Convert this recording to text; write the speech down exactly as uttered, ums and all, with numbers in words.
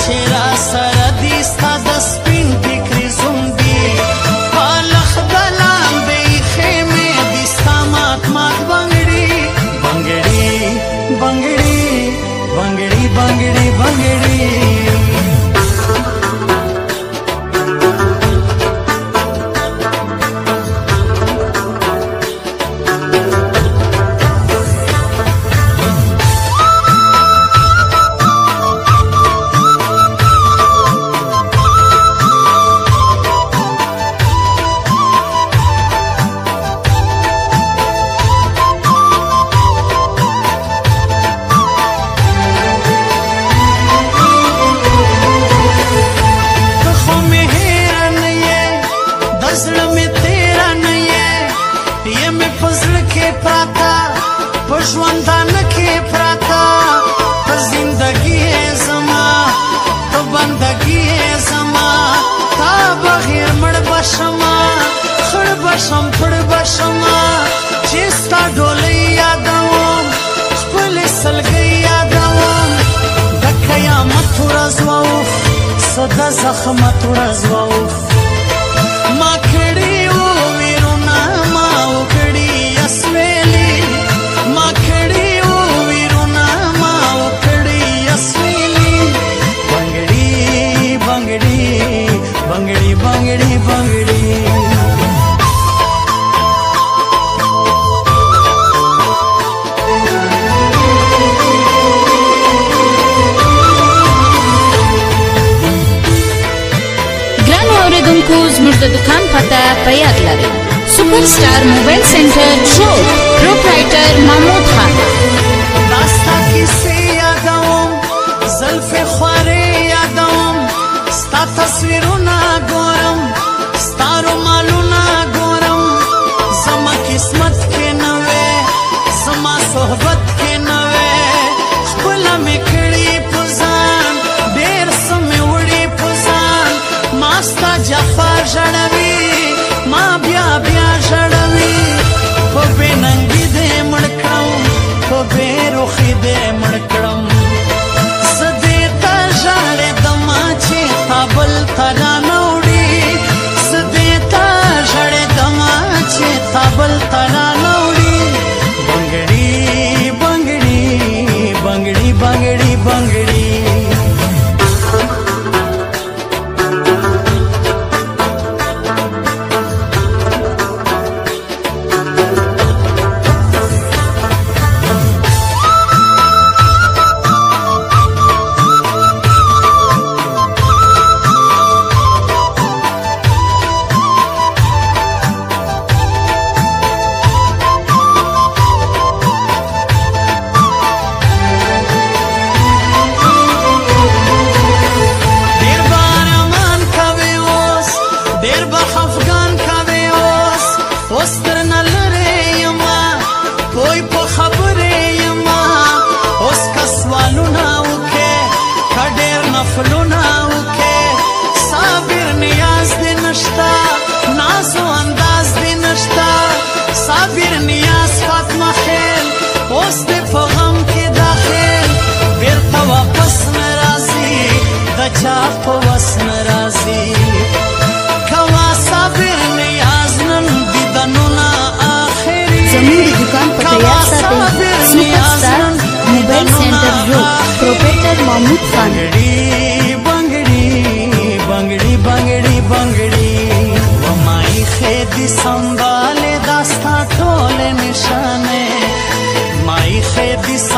چې را سره دي ستا د سپین فکري زوندي په لښته لاندې خیمې دي ستا مات مات بنګړي بنګړي بنګړي بنګړي بنګړي بنګړي ژوندانه کې پراته په زندګي زما ته بندګي زما تا بغیر مړ بشما خړ بشم پړ بشما چې ستا ډولۍ یادوم خپل سلګۍ یادوم د قیامت ورځ واوف صدا زخمت ورځ واوف ما کړي و ویرونه ما وکړي اسویلي ما کړي و ویرونه ما وکړي اسویلي بنګړي بنګړي بنګړي بنګړي بنګړي ګرانو اورېدونکو زموږ د دوکان پته په یاد لرئ super star mobile centre road proprietor Mahmood Khan दास्ता किसे यादों ज़ल्फ़े ख्वारे यादों स्ता तस्वीरों गोरम स्तारो मालूना गोरम समा किस्मत के नवे समा सोहबत के नवे खुला में खड़ी पुजान देर समय उड़ी पुजान मास्ता जफर जड़वी माँ ब्या ब्या जड़वी को बेनंगी दे मड़कड़म को बेरुखी दे मड़कड़म सदेता जड़े दमाचे ताबल तना नौड़ी सदेता जड़े दमाचे ताबल तना नौड़ी बंगड़ी बंगड़ी बंगड़ी बंगड़ी बंगड़ी महमूद खान बंगड़ी बंगड़ी बंगड़ी बंगड़ी माई खेदी संभाले दास्ता टोले निशाने माई खेदी